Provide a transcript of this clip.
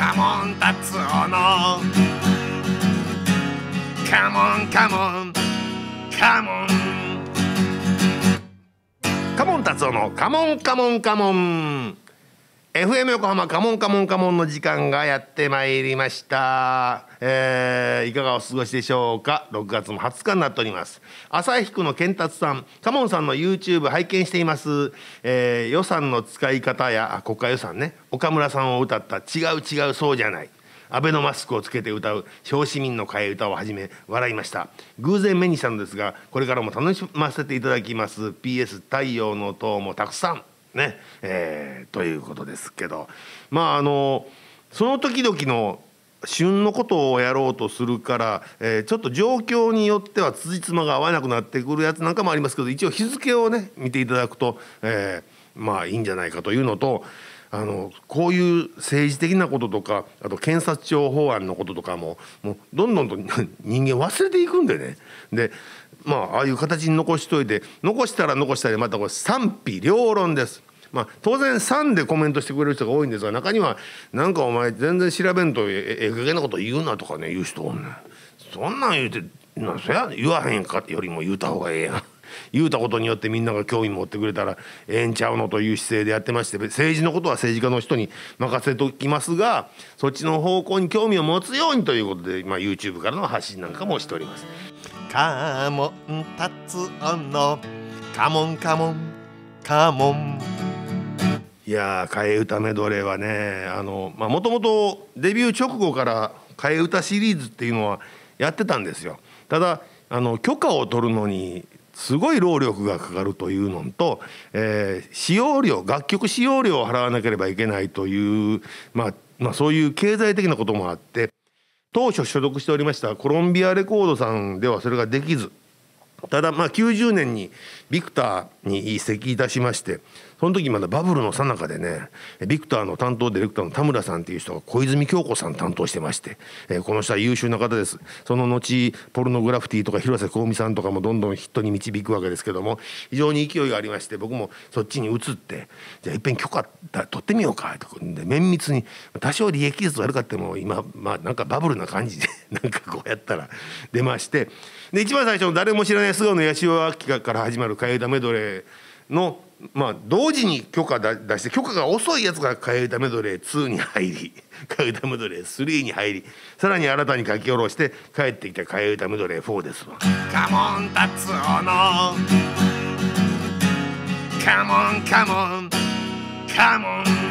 カモン達夫のカモンカモンカモンカモン達夫のカモンカモンカモン FM 横浜カモンカモンカモンの時間がやってまいりました。いかがお過ごしでしょうか。6月も20日になっております。旭区の健達さん、カモンさんの YouTube 拝見しています。予算の使い方や国家予算ね、岡村さんを歌った違う違うそうじゃない、アベノマスクをつけて歌う小市民の替え歌をはじめ笑いました。偶然目にしたのですが、これからも楽しませていただきます。 PS 太陽の塔もたくさんね、ということですけど、その時々の旬のことをやろうとするから、ちょっと状況によっては辻褄が合わなくなってくるやつなんかもありますけど、一応日付をね見ていただくと、いいんじゃないかというのと、こういう政治的なこととか、あと検察庁法案のこととかもうどんどんと人間忘れていくんでね。でああいう形に残しといて、残したら残したでまたこれ賛否両論です。当然賛でコメントしてくれる人が多いんですが、中にはなんかお前全然調べんとええ加減なこと言うなとかね言う人おんねん。そんなん言うてそや言わへんかよりも言うた方がええやん。言うたことによってみんなが興味持ってくれたらええんちゃうのという姿勢でやってまして、政治のことは政治家の人に任せときますが、そっちの方向に興味を持つようにということで、YouTube からの発信なんかもしております。カモン達夫のカモンカモンカモン。いや替え歌メドレーはね、もともとデビュー直後から替え歌シリーズっていうのはやってたんですよ。ただ許可を取るのにすごい労力がかかるというのと、使用料、楽曲使用料を払わなければいけないという、そういう経済的なこともあって、当初所属しておりましたコロンビアレコードさんではそれができず、ただ90年にビクターに移籍いたしまして、その時まだバブルの最中でね、ビクターの担当ディレクターの田村さんっていう人が小泉京子さん担当してまして、この人は優秀な方です。その後ポルノグラフィティとか広瀬香美さんとかもどんどんヒットに導くわけですけども、非常に勢いがありまして、僕もそっちに移って、じゃあいっぺん許可取ってみようかとで綿密に、多少利益率悪かっても今なんかバブルな感じでなんかこうやったら出まして、で一番最初の誰も知らない菅野八代亜紀から始まる替え歌メドレーの同時に許可出して、許可が遅いやつが替え歌メドレー2に入り、替え歌メドレー3に入り、さらに新たに書き下ろして帰ってきた替え歌メドレー4ですわ。カモン達夫のカモンカモンカモン。